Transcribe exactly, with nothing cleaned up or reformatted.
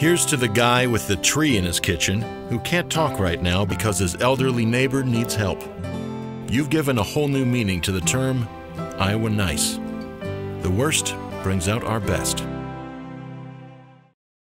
Here's to the guy with the tree in his kitchen who can't talk right now because his elderly neighbor needs help. You've given a whole new meaning to the term Iowa nice. The worst brings out our best.